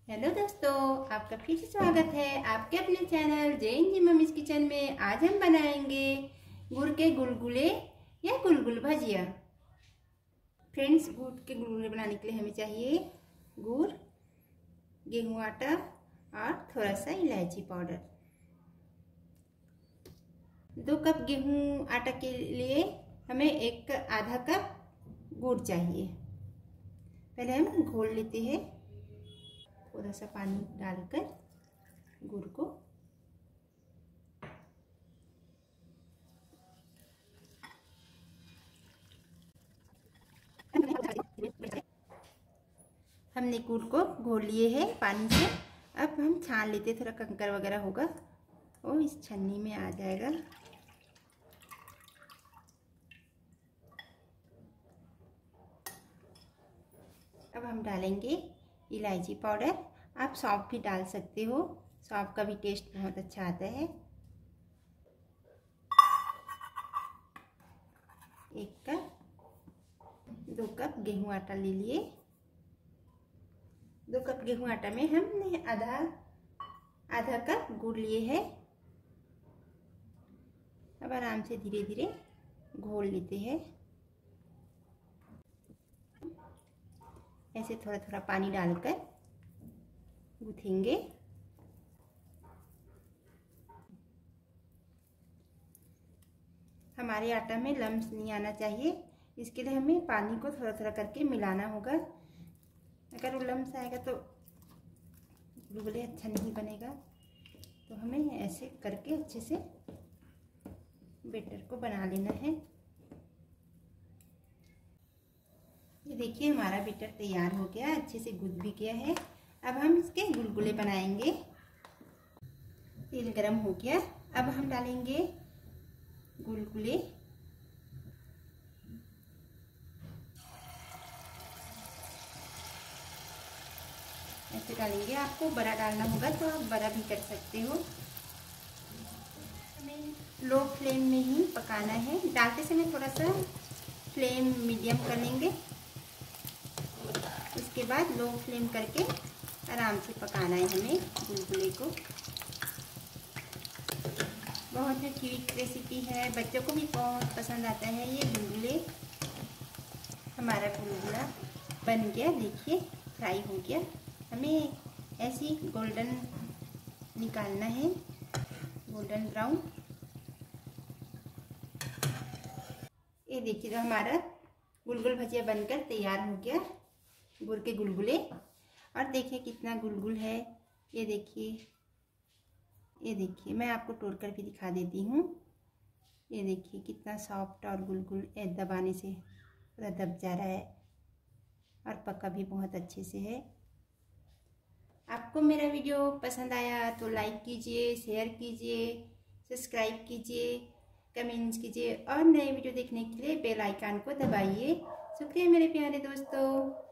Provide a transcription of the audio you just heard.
Hello दोस्तों, आपका फिर से स्वागत है आपके अपने चैनल जे मम्मीज किचन में। आज हम बनाएंगे गुड़ के गुलगुले या गुलगुल भजिया। फ्रेंड्स, गुड़ के गुलगुले बनाने के लिए हमें चाहिए गुड़, गेहूं आटा और थोड़ा सा इलायची पाउडर। 2 कप गेहूं आटा के लिए हमें आधा कप गुड़ चाहिए। पहले हम घोल लेते हैं, थोड़ा सा पानी डालकर गुड़ को। हमने गुड़ को घोल लिए हैं पानी से। अब हम छान लेते हैं, थोड़ा कंकर वगैरह होगा वो इस छन्नी में आ जाएगा। अब हम डालेंगे इलायची पाउडर। आप सौंफ भी डाल सकते हो, सौंफ का भी टेस्ट बहुत अच्छा आता है। 1 कप 2 कप गेहूं आटा ले लिए। 2 कप गेहूं आटा में हमने आधा कप गुड़ लिए है। अब आराम से धीरे धीरे घोल लेते हैं। ऐसे थोड़ा थोड़ा पानी डालकर गूंथेंगे। हमारे आटा में लम्स नहीं आना चाहिए, इसके लिए हमें पानी को थोड़ा थोड़ा करके मिलाना होगा। अगर वो लम्स आएगा तो गुलगुले अच्छा नहीं बनेगा। तो हमें ऐसे करके अच्छे से बैटर को बना लेना है। ये देखिए, हमारा बैटर तैयार हो गया, अच्छे से गूंथ भी गया है। अब हम इसके गुलगुले बनाएंगे। तेल गरम हो गया, अब हम डालेंगे गुलगुले। ऐसे डालेंगे, आपको बड़ा डालना होगा तो आप बड़ा भी कर सकते हो। हमें लो फ्लेम में ही पकाना है। डालते समय थोड़ा सा फ्लेम मीडियम कर लेंगे, उसके बाद लो फ्लेम करके आराम से पकाना है हमें गुलगुले को। बहुत ही क्विक रेसिपी है, बच्चों को भी बहुत पसंद आता है ये गुलगुले। हमारा गुलगुला बन गया, देखिए फ्राई हो गया। हमें ऐसी गोल्डन निकालना है, गोल्डन ब्राउन। ये देखिए, जो हमारा गुलगुल भजिया बनकर तैयार हो गया, गुड़ के गुलगुले। और देखिए कितना गुलगुल है, ये देखिए, ये देखिए, मैं आपको तोड़ कर भी दिखा देती हूँ। ये देखिए कितना सॉफ्ट और गुलगुल, दबाने से पूरा दब जा रहा है और पका भी बहुत अच्छे से है। आपको मेरा वीडियो पसंद आया तो लाइक कीजिए, शेयर कीजिए, सब्सक्राइब कीजिए, कमेंट्स कीजिए और नए वीडियो देखने के लिए बेल आइकन को दबाइए। शुक्रिया मेरे प्यारे दोस्तों।